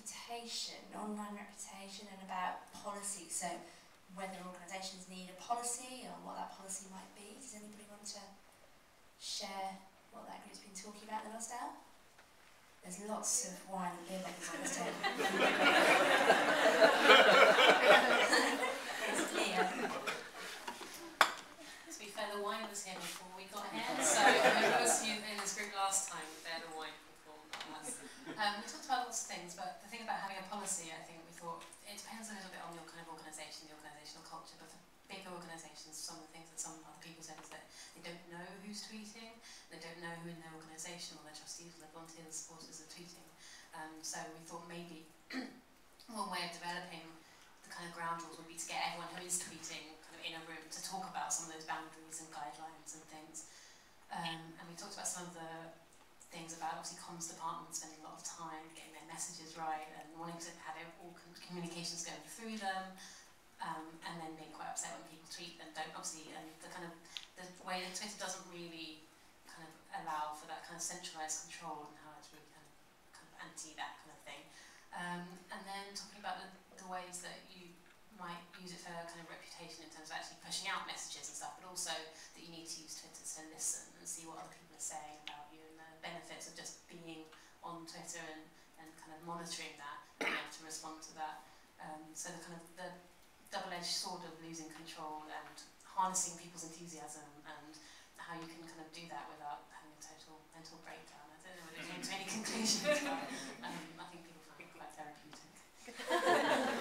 reputation, online reputation, and about policy. So whether organisations need a policy or what that policy might be. Does anybody want to share what that group's been talking about in the last hour? There's lots of wine and beer bottles on this table. It's Leah. To be fair, the wine was here before we got here, so those of you in this group last time, they had a wine before, not us. We talked about lots of things, but the thing about having a policy, I think we thought, it depends a little bit on your kind of organisation, the organisational culture, but for bigger organisations, some of the things that some other people said is that they don't know who's tweeting, they don't know who in their organisation or their trustees or their volunteers, supporters are tweeting. So we thought maybe one way of developing the kind of ground rules would be to get everyone who is tweeting kind of in a room to talk about some of those boundaries and guidelines and things. And we talked about some of the things about obviously comms departments spending a lot of time getting their messages right and wanting to have all communications going through them, and then being quite upset when people tweet and don't obviously, and the kind of the way that Twitter doesn't really kind of allow for that kind of centralised control and how it's really kind of anti that kind of thing. And then talking about the ways that you might use it for kind of reputation in terms of actually pushing out messages and stuff, but also that you need to use Twitter to listen and see what other people are saying about you and the benefits of just being on Twitter and kind of monitoring that and being able to respond to that. So the kind of the double-edged sword of losing control and harnessing people's enthusiasm and how you can kind of do that without having a total mental breakdown. I don't know whether it came to any conclusions, but I think people find it quite therapeutic.